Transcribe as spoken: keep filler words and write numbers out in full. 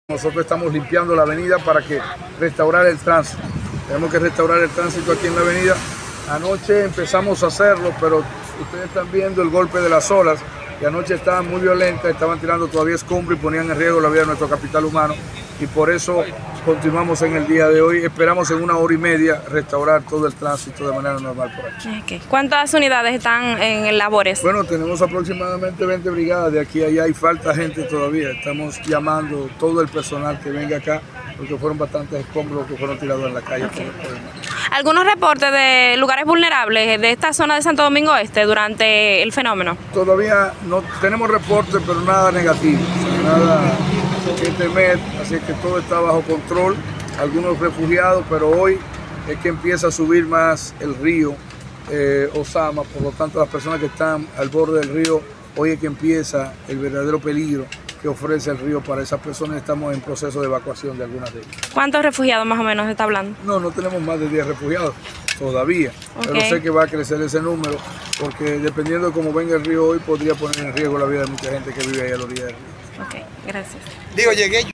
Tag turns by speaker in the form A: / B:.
A: Nosotros estamos limpiando la avenida para que restaurar el tránsito. Tenemos que restaurar el tránsito aquí en la avenida. Anoche empezamos a hacerlo, pero ustedes están viendo el golpe de las olas, que anoche estaban muy violentas, estaban tirando todavía escombros y ponían en riesgo la vida de nuestro capital humano. Y por eso continuamos en el día de hoy. Esperamos en una hora y media restaurar todo el tránsito de manera normal por aquí.
B: Okay. ¿Cuántas unidades están en labores?
A: Bueno, tenemos aproximadamente veinte brigadas de aquí a allá y falta gente todavía. Estamos llamando todo el personal que venga acá, porque fueron bastantes escombros que fueron tirados en la calle.
B: Okay. ¿Algunos reportes de lugares vulnerables de esta zona de Santo Domingo Este durante el fenómeno?
A: Todavía no tenemos reportes, pero nada negativo, o sea, nada que temer, así que todo está bajo control. Algunos refugiados, pero hoy es que empieza a subir más el río eh, Osama, por lo tanto las personas que están al borde del río, hoy es que empieza el verdadero peligro que ofrece el río para esas personas. Estamos en proceso de evacuación de algunas de ellas.
B: ¿Cuántos refugiados más o menos se está hablando?
A: No, no tenemos más de diez refugiados todavía, okay. Pero sé que va a crecer ese número, porque dependiendo de cómo venga el río hoy, podría poner en riesgo la vida de mucha gente que vive ahí a la orilla del río.
B: Ok, gracias.
C: Digo, llegué yo.